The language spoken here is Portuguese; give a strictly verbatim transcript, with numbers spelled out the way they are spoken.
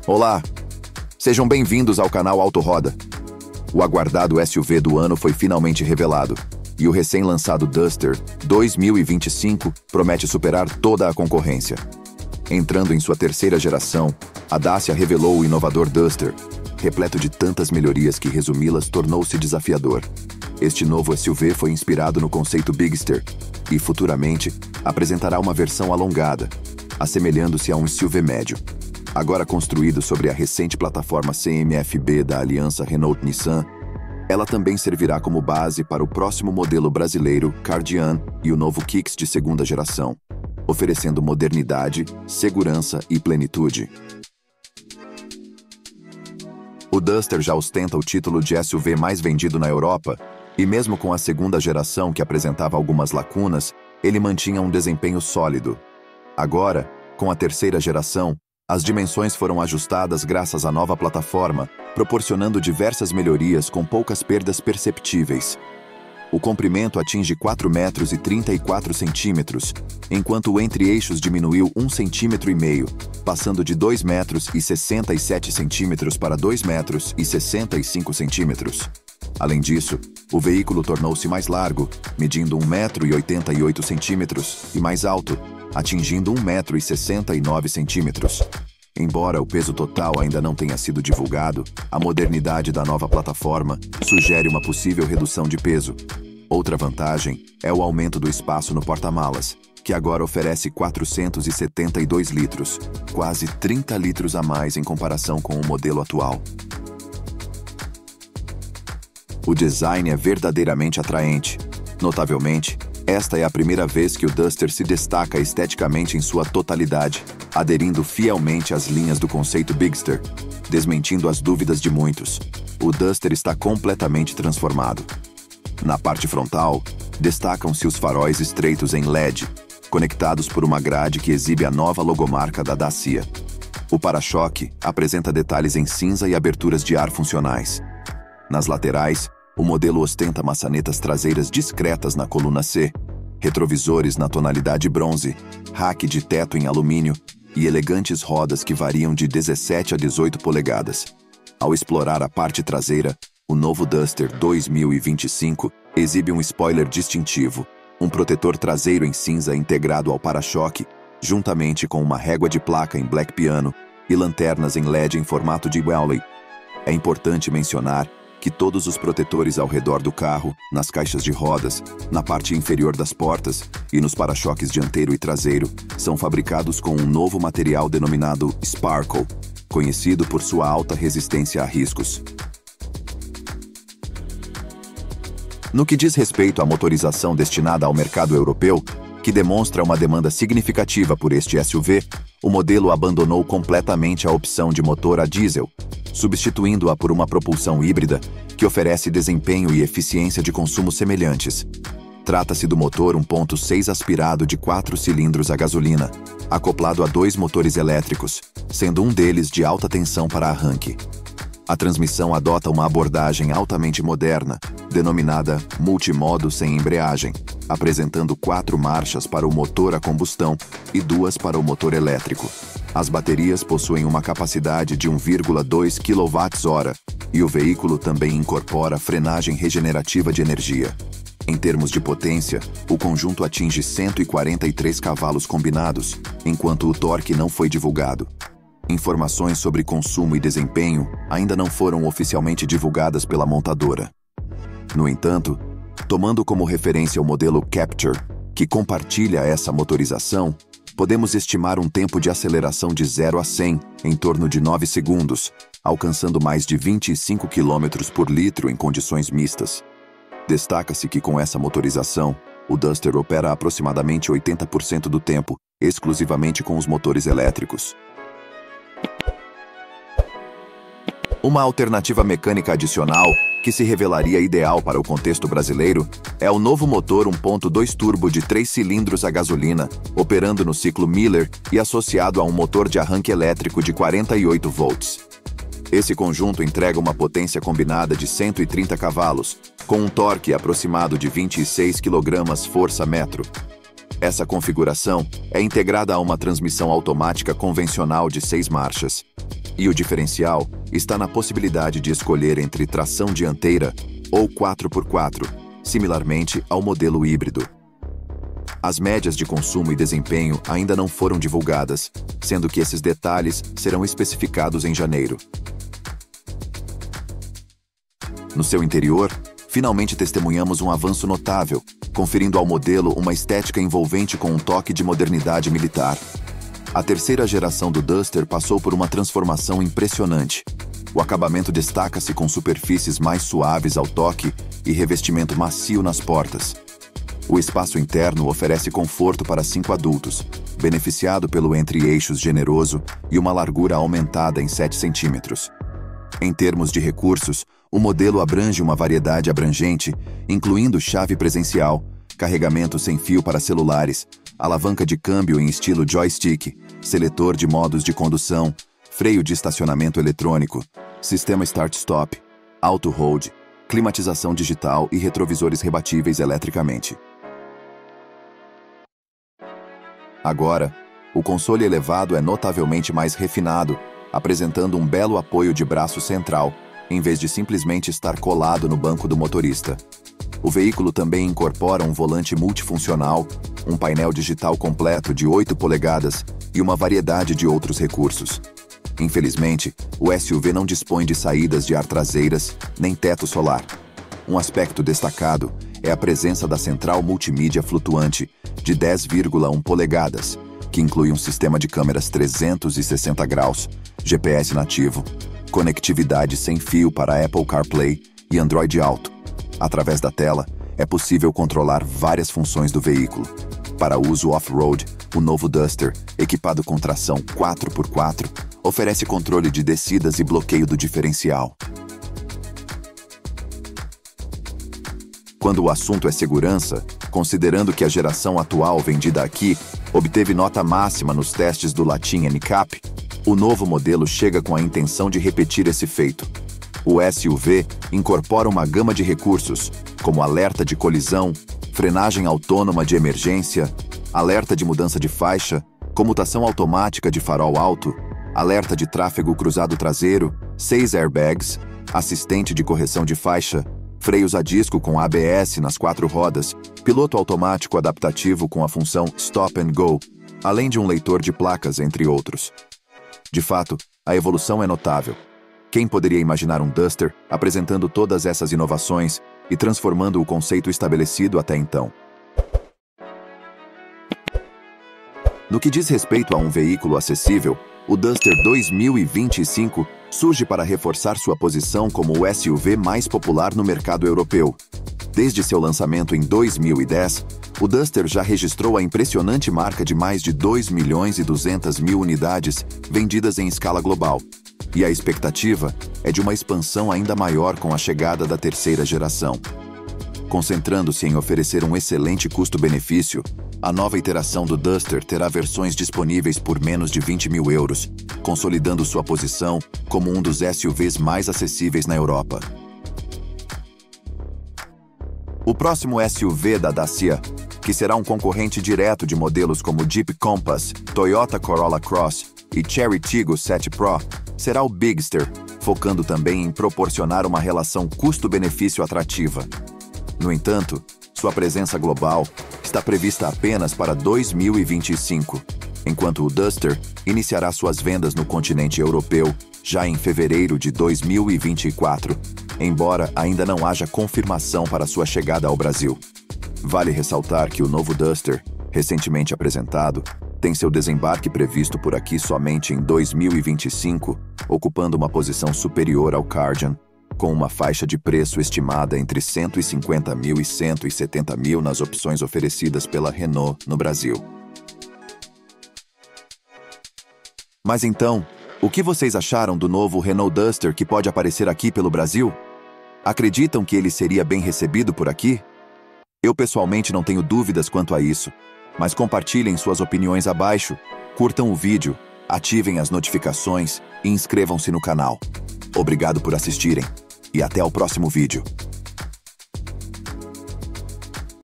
Olá, sejam bem-vindos ao canal Auto Roda. O aguardado S U V do ano foi finalmente revelado, e o recém-lançado Duster dois mil e vinte e cinco promete superar toda a concorrência. Entrando em sua terceira geração, a Dacia revelou o inovador Duster, repleto de tantas melhorias que resumi-las tornou-se desafiador. Este novo S U V foi inspirado no conceito Bigster e, futuramente, apresentará uma versão alongada, assemelhando-se a um S U V médio. Agora construído sobre a recente plataforma C M F B da aliança Renault-Nissan, ela também servirá como base para o próximo modelo brasileiro Kardian e o novo Kicks de segunda geração, oferecendo modernidade, segurança e plenitude. O Duster já ostenta o título de S U V mais vendido na Europa, e mesmo com a segunda geração que apresentava algumas lacunas, ele mantinha um desempenho sólido. Agora, com a terceira geração, as dimensões foram ajustadas graças à nova plataforma, proporcionando diversas melhorias com poucas perdas perceptíveis. O comprimento atinge quatro metros e trinta e quatro centímetros, enquanto o entre-eixos diminuiu um centímetro e meio, passando de dois metros e sessenta e sete centímetros para dois metros e sessenta e cinco centímetros. Além disso, o veículo tornou-se mais largo, medindo um metro e oitenta e oito centímetros, e mais alto, atingindo um metro e sessenta e nove centímetros. Embora o peso total ainda não tenha sido divulgado, a modernidade da nova plataforma sugere uma possível redução de peso. Outra vantagem é o aumento do espaço no porta-malas, que agora oferece quatrocentos e setenta e dois litros, quase trinta litros a mais em comparação com o modelo atual. O design é verdadeiramente atraente. Notavelmente, esta é a primeira vez que o Duster se destaca esteticamente em sua totalidade, aderindo fielmente às linhas do conceito Bigster, desmentindo as dúvidas de muitos. O Duster está completamente transformado. Na parte frontal, destacam-se os faróis estreitos em L E D, conectados por uma grade que exibe a nova logomarca da Dacia. O para-choque apresenta detalhes em cinza e aberturas de ar funcionais. Nas laterais, o modelo ostenta maçanetas traseiras discretas na coluna C, retrovisores na tonalidade bronze, rack de teto em alumínio e elegantes rodas que variam de dezessete a dezoito polegadas. Ao explorar a parte traseira, o novo Duster dois mil e vinte e cinco exibe um spoiler distintivo, um protetor traseiro em cinza integrado ao para-choque, juntamente com uma régua de placa em black piano e lanternas em L E D em formato de Wally. É importante mencionar que todos os protetores ao redor do carro, nas caixas de rodas, na parte inferior das portas e nos para-choques dianteiro e traseiro, são fabricados com um novo material denominado Sparkle, conhecido por sua alta resistência a riscos. No que diz respeito à motorização destinada ao mercado europeu, que demonstra uma demanda significativa por este S U V, o modelo abandonou completamente a opção de motor a diesel, substituindo-a por uma propulsão híbrida que oferece desempenho e eficiência de consumo semelhantes. Trata-se do motor um ponto seis aspirado de quatro cilindros a gasolina, acoplado a dois motores elétricos, sendo um deles de alta tensão para arranque. A transmissão adota uma abordagem altamente moderna, denominada multimodo sem embreagem, apresentando quatro marchas para o motor a combustão e duas para o motor elétrico. As baterias possuem uma capacidade de um vírgula dois quilowatt-hora e o veículo também incorpora frenagem regenerativa de energia. Em termos de potência, o conjunto atinge cento e quarenta e três cavalos combinados, enquanto o torque não foi divulgado. Informações sobre consumo e desempenho ainda não foram oficialmente divulgadas pela montadora. No entanto, tomando como referência o modelo Captur, que compartilha essa motorização, podemos estimar um tempo de aceleração de zero a cem em torno de nove segundos, alcançando mais de vinte e cinco quilômetros por litro em condições mistas. Destaca-se que com essa motorização, o Duster opera aproximadamente oitenta por cento do tempo, exclusivamente com os motores elétricos. Uma alternativa mecânica adicional, que se revelaria ideal para o contexto brasileiro, é o novo motor um ponto dois turbo de três cilindros a gasolina, operando no ciclo Miller e associado a um motor de arranque elétrico de quarenta e oito volts. Esse conjunto entrega uma potência combinada de cento e trinta cavalos, com um torque aproximado de vinte e seis quilogramas-força-metro. Essa configuração é integrada a uma transmissão automática convencional de seis marchas. E o diferencial está na possibilidade de escolher entre tração dianteira ou quatro por quatro, similarmente ao modelo híbrido. As médias de consumo e desempenho ainda não foram divulgadas, sendo que esses detalhes serão especificados em janeiro. No seu interior, finalmente testemunhamos um avanço notável, conferindo ao modelo uma estética envolvente com um toque de modernidade militar. A terceira geração do Duster passou por uma transformação impressionante. O acabamento destaca-se com superfícies mais suaves ao toque e revestimento macio nas portas. O espaço interno oferece conforto para cinco adultos, beneficiado pelo entre-eixos generoso e uma largura aumentada em sete centímetros. Em termos de recursos, o modelo abrange uma variedade abrangente, incluindo chave presencial, carregamento sem fio para celulares, alavanca de câmbio em estilo joystick, seletor de modos de condução, freio de estacionamento eletrônico, sistema start-stop, auto-hold, climatização digital e retrovisores rebatíveis eletricamente. Agora, o console elevado é notavelmente mais refinado, apresentando um belo apoio de braço central, em vez de simplesmente estar colado no banco do motorista. O veículo também incorpora um volante multifuncional, um painel digital completo de oito polegadas e uma variedade de outros recursos. Infelizmente, o S U V não dispõe de saídas de ar traseiras, nem teto solar. Um aspecto destacado é a presença da central multimídia flutuante, de dez vírgula um polegadas, que inclui um sistema de câmeras trezentos e sessenta graus, G P S nativo, conectividade sem fio para Apple CarPlay e Android Auto. Através da tela, é possível controlar várias funções do veículo. Para uso off-road, o novo Duster, equipado com tração quatro por quatro, oferece controle de descidas e bloqueio do diferencial. Quando o assunto é segurança, considerando que a geração atual vendida aqui obteve nota máxima nos testes do Latin N C A P, o novo modelo chega com a intenção de repetir esse feito. O S U V incorpora uma gama de recursos, como alerta de colisão, frenagem autônoma de emergência, alerta de mudança de faixa, comutação automática de farol alto, alerta de tráfego cruzado traseiro, seis airbags, assistente de correção de faixa, freios a disco com A B S nas quatro rodas, piloto automático adaptativo com a função Stop and Go, além de um leitor de placas, entre outros. De fato, a evolução é notável. Quem poderia imaginar um Duster apresentando todas essas inovações e transformando o conceito estabelecido até então? No que diz respeito a um veículo acessível, o Duster dois mil e vinte e cinco surge para reforçar sua posição como o S U V mais popular no mercado europeu. Desde seu lançamento em dois mil e dez, o Duster já registrou a impressionante marca de mais de dois milhões e duzentas mil unidades vendidas em escala global. E a expectativa é de uma expansão ainda maior com a chegada da terceira geração. Concentrando-se em oferecer um excelente custo-benefício, a nova iteração do Duster terá versões disponíveis por menos de vinte mil euros, consolidando sua posição como um dos S U Vs mais acessíveis na Europa. O próximo S U V da Dacia, que será um concorrente direto de modelos como Jeep Compass, Toyota Corolla Cross e Chery Tiggo sete Pro, será o Bigster, focando também em proporcionar uma relação custo-benefício atrativa. No entanto, sua presença global está prevista apenas para dois mil e vinte e cinco, enquanto o Duster iniciará suas vendas no continente europeu já em fevereiro de dois mil e vinte e quatro, embora ainda não haja confirmação para sua chegada ao Brasil. Vale ressaltar que o novo Duster, recentemente apresentado, tem seu desembarque previsto por aqui somente em dois mil e vinte e cinco, ocupando uma posição superior ao Kardian, com uma faixa de preço estimada entre cento e cinquenta mil e cento e setenta mil nas opções oferecidas pela Renault no Brasil. Mas então, o que vocês acharam do novo Renault Duster que pode aparecer aqui pelo Brasil? Acreditam que ele seria bem recebido por aqui? Eu pessoalmente não tenho dúvidas quanto a isso, mas compartilhem suas opiniões abaixo, curtam o vídeo, ativem as notificações e inscrevam-se no canal. Obrigado por assistirem e até o próximo vídeo.